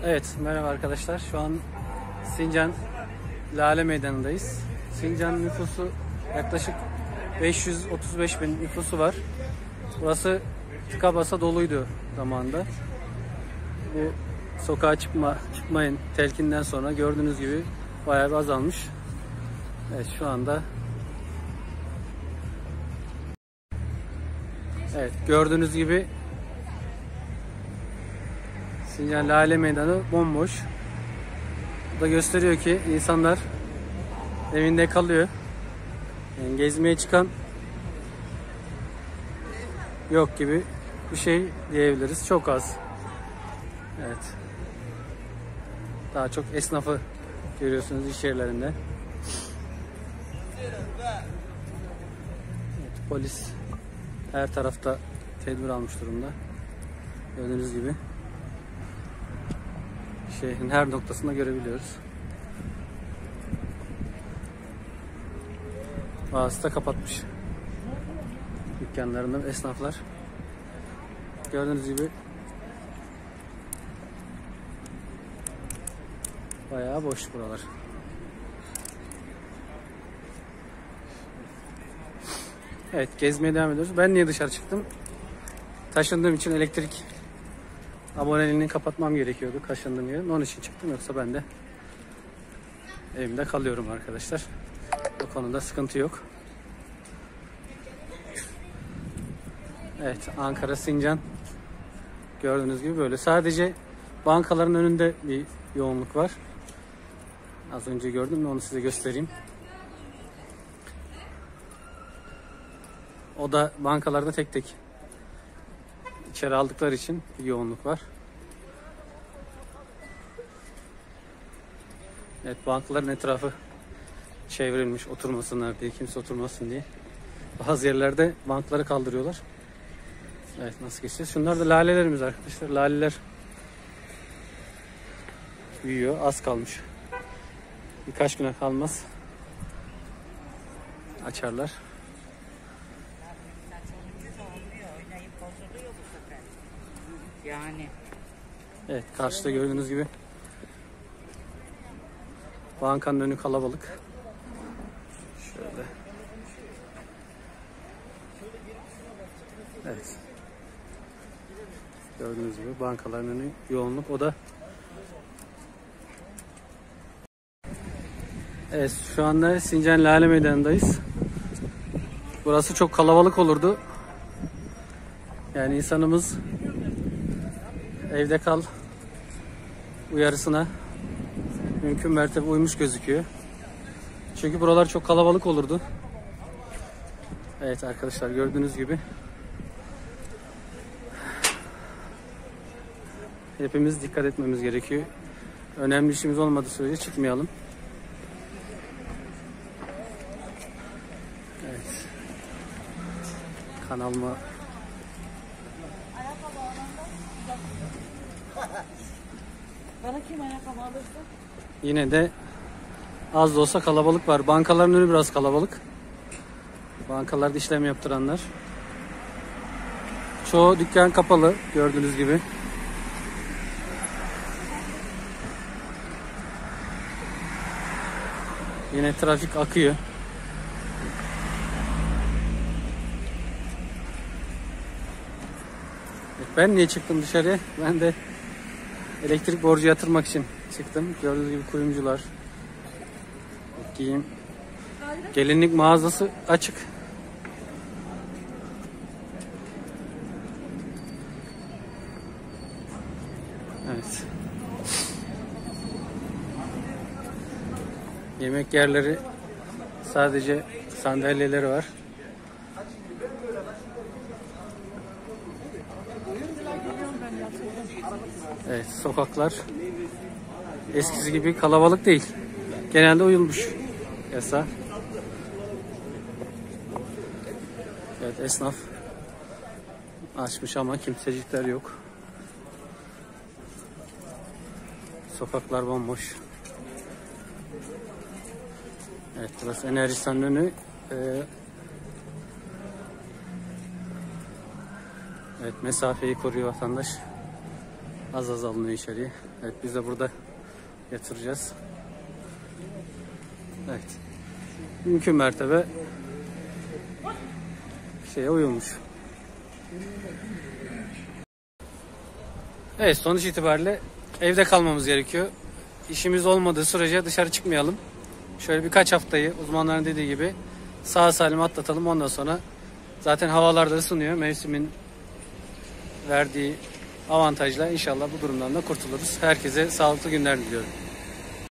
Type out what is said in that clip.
Evet, merhaba arkadaşlar. Şu an Sincan Lale Meydanı'ndayız. Sincan nüfusu yaklaşık 535 bin nüfusu var. Burası tıka basa doluydu zamanında. Bu sokağa çıkmayın telkinden sonra gördüğünüz gibi bayağı bir azalmış. Evet, şu anda gördüğünüz gibi Sincan Lale Meydanı bomboş. Bu da gösteriyor ki insanlar evinde kalıyor. Yani gezmeye çıkan yok gibi bir şey diyebiliriz. Çok az. Evet. Daha çok esnafı görüyorsunuz iş yerlerinde. Evet, polis her tarafta tedbir almış durumda. Gördüğünüz gibi şehrin her noktasında görebiliyoruz. Bazısı da kapatmış dükkanlarını esnaflar. Gördüğünüz gibi bayağı boş buralar. Evet, gezmeye devam ediyoruz. Ben niye dışarı çıktım? Taşındığım için elektrik aboneliğini kapatmam gerekiyordu taşındığım yerin. Onun için çıktım. Yoksa ben de evimde kalıyorum arkadaşlar. Bu konuda sıkıntı yok. Evet, Ankara Sincan gördüğünüz gibi böyle. Sadece bankaların önünde bir yoğunluk var. Az önce gördüm, onu size göstereyim. O da bankalarda tek tek içeri aldıkları için bir yoğunluk var. Evet, bankaların etrafı çevrilmiş oturmasınlar diye, kimse oturmasın diye. Bazı yerlerde bankları kaldırıyorlar. Evet, nasıl geçeceğiz? Şunlar da lalelerimiz arkadaşlar. Laleler büyüyor. Az kalmış. Birkaç güne kalmaz açarlar. Yani. Evet, karşıda gördüğünüz gibi bankanın önü kalabalık. Şöyle. Evet. Gördüğünüz gibi bankaların önü yoğunluk. O da evet, şu anda Sincan Lale Meydanı'ndayız. Burası çok kalabalık olurdu. Yani insanımız evde kal uyarısına mümkün mertebe uymuş gözüküyor. Çünkü buralar çok kalabalık olurdu. Evet arkadaşlar, gördüğünüz gibi hepimiz dikkat etmemiz gerekiyor. Önemli işimiz olmadığı sürece çıkmayalım. Evet. Kanalıma Bana kim ayakkabı alırsa? yine de az da olsa kalabalık var. Bankaların önü biraz kalabalık. Bankalarda işlem yaptıranlar. Çoğu dükkan kapalı gördüğünüz gibi. Yine trafik akıyor. Ben niye çıktım dışarıya? Ben de elektrik borcu yatırmak için çıktım. Gördüğünüz gibi kuyumcular, giyim, gelinlik mağazası açık. Evet. Yemek yerleri sadece sandalyeleri var. Evet, sokaklar eskisi gibi kalabalık değil. Genelde uyulmuş yasa. Evet, esnaf açmış ama kimsecikler yok. Sokaklar bomboş. Evet, burası Enerjisa'nın önü. Evet, mesafeyi koruyor vatandaş. Az az alınıyor içeriye. Evet, biz de burada yatıracağız. Evet. Mümkün mertebe şeye uyulmuş. Evet, sonuç itibariyle evde kalmamız gerekiyor. İşimiz olmadığı sürece dışarı çıkmayalım. Şöyle birkaç haftayı uzmanların dediği gibi sağ salim atlatalım. Ondan sonra zaten havalar da ısınıyor. Mevsimin verdiği avantajla inşallah bu durumdan da kurtuluruz. Herkese sağlıklı günler diliyorum.